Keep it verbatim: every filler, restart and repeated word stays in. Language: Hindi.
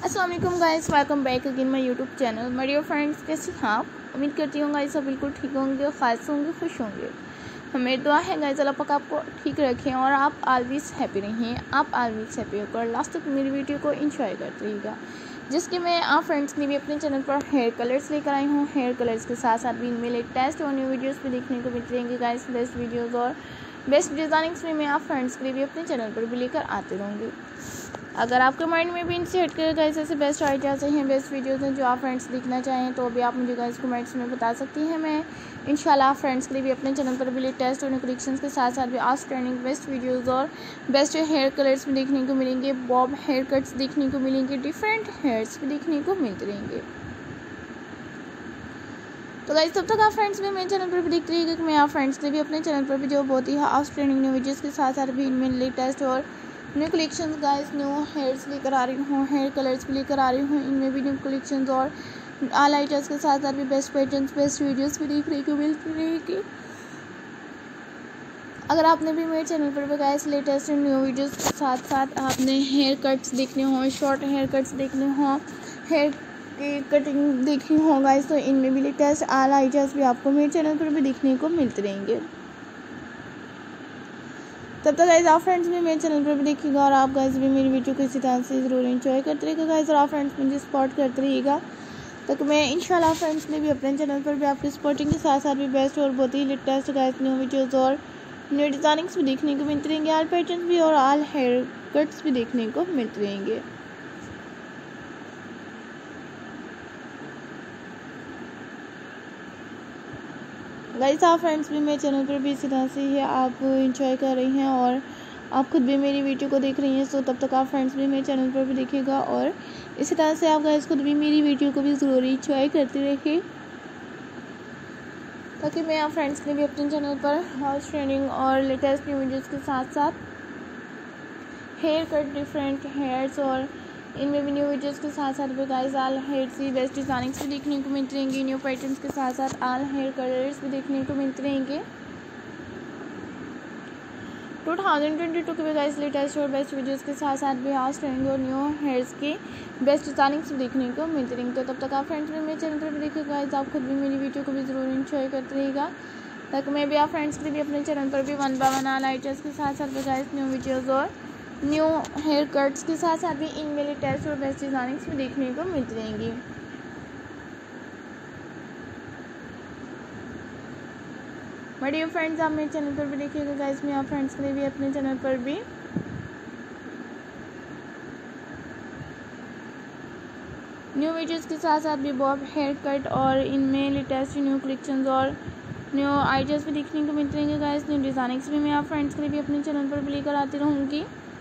अस्सलाम वालेकुम guys, welcome back again my YouTube channel. My dear friends, कैसे हैं आप? उम्मीद करती हूँ गाइस सब बिल्कुल ठीक होंगे, खास होंगे, खुश होंगे। हमें दुआ है गाइस अल्लाह पाक आपको ठीक रखें और आप ऑलवेज हैप्पी रहें। आप ऑलवेज हैप्पी होकर लास्ट तक मेरी वीडियो को एंजॉय करते रहिएगा, जिसके मैं आप फ्रेंड्स ने भी अपने चैनल पर हेयर कलर्स लेकर आई हूँ। हेयर कलर्स के साथ साथ भी इनमें लेटेस्ट और न्यू वीडियोज़ भी देखने को मिलते रहेंगे गाइस। बेस्ट वीडियोज़ और बेस्ट डिज़ाइनिंग्स में मैं आप फ्रेंड्स के लिए भी अपने चैनल पर भी लेकर आते रहूँगी। अगर आपके माइंड में भी इनसे हट कर गाइस ऐसे बेस्ट आइडियाज़ हैं, बेस्ट वीडियोज़ हैं जो आप फ्रेंड्स देखना चाहें, तो अभी आप मुझे गाइस कमेंट्स में बता सकती हैं। मैं इंशाल्लाह आप फ्रेंड्स के लिए भी अपने चैनल पर भी लेटेस्ट और न्यू कलेक्शंस के साथ साथ भी आज ट्रेंडिंग बेस्ट वीडियोज़ और बेस्ट हेयर कलर्स भी देखने को मिलेंगे, बॉब हेयर कट्स देखने को मिलेंगे, डिफरेंट हेयर्स भी देखने को मिलते रहेंगे। तो गाइस तब तक आप फ्रेंड्स भी मेरे चैनल पर भी देखते रहिएगा कि मैं आप फ्रेंड्स के लिए भी अपने चैनल पर भी जो बहुत ही आज ट्रेंडिंग न्यू वीडियोज़ के साथ साथ भी इनमें लेटेस्ट और new collections guys new hairs लेकर आ रही हूँ, हेयर कलर्स भी लेकर आ रही हूँ। इनमें भी न्यू कलेक्शंस और ऑल आइटम्स के साथ साथ भी बेस्ट पैटर्न्स, बेस्ट वीडियोस भी देखने को मिलती रहेगी। अगर आपने भी मेरे चैनल पर गाइस लेटेस्ट न्यू वीडियोस के साथ साथ आपने हेयर कट्स देखने हों, शॉर्ट हेयर कट्स देखने हों, हेयर की कटिंग देखनी हो गाइस, तो इनमें भी लेटेस्ट ऑल आइटम्स भी आपको मेरे चैनल पर भी देखने को मिलते रहेंगे। तब तक गाइस आप फ्रेंड्स भी मेरे चैनल पर भी देखिएगा और आप गाइस भी मेरी वीडियो को इसी तरह से ज़रूर एंजॉय करते रहिएगा गाइस, और आप फ्रेंड्स मुझे सपोर्ट करते रहिएगा। तक मैं इंशाल्लाह फ्रेंड्स ने भी अपने चैनल पर भी आपकी सपोर्टिंग के साथ साथ भी बेस्ट और बहुत ही लेटेस्ट गाइस न्यू वीडियोज़ और न्यू डिज़ाइनिंग्स भी देखने को मिलते रहेंगे, ऑल पैटर्न भी और ऑल हेयर कट्स भी देखने को मिलते रहेंगे। गाइस आप फ्रेंड्स भी मेरे चैनल पर भी इसी तरह से ही आप इंजॉय कर रही हैं और आप खुद भी मेरी वीडियो को देख रही हैं, सो तब तक आप फ्रेंड्स भी मेरे चैनल पर भी देखिएगा और इसी तरह से आप गाइस खुद भी मेरी वीडियो को भी ज़रूर इंजॉय करते रहिए, ताकि मैं आप फ्रेंड्स के लिए भी अपने चैनल पर हाउस ट्रेंडिंग और लेटेस्ट न्यू वीडियोज़ के साथ साथ हेयर कट, डिफरेंट हेयर्स और इनमें भी न्यू वीडियोज़ के साथ साथ भी गाइस ऑल हेयर की बेस्ट डिज़ाइनिंग्स भी देखने को मिलती रहेंगी, न्यू पैटर्न्स के साथ साथ ऑल हेयर कलर्स भी देखने को मिलते रहेंगे। टू थाउजेंड ट्वेंटी टू के भी गाइस लेटेस्ट और बेस्ट वीडियोज़ के साथ साथ भी आज ट्रेंडिंग और न्यू हेयर्स की बेस्ट डिज़ाइनिंग्स भी देखने को मिलती रहेंगी। तो तब तक आप फ्रेंड्स भी मेरे चैनल पर भी देखिएगा गाइस, आप खुद भी मेरी वीडियो को भी ज़रूर इंजॉय करते रहिएगा, ताकि मैं भी आप फ्रेंड्स के लिए भी अपने चैनल पर भी one by one all items के साथ साथ भी गाइस न्यू वीडियोज़ और न्यू हेयर कट्स के साथ साथ भी इनमें लेटेस्ट और बेस्ट डिज़ाइनिंग्स भी देखने को मिलती रहेंगी। माय डियर फ्रेंड्स, आप मेरे चैनल पर भी देखिएगा गाइस, मैं आप फ्रेंड्स के लिए भी अपने चैनल पर भी न्यू वीडियोज़ के साथ साथ भी बॉब हेयर कट और इनमें लेटेस्ट न्यू कलेक्शंस और न्यू आइडियाज़ भी देखने को मिलते रहेंगे गाइस। न्यू डिज़ाइनिंग्स भी मैं आप फ्रेंड्स के लिए भी अपने चैनल पर भी लेकर आती रहूँगी।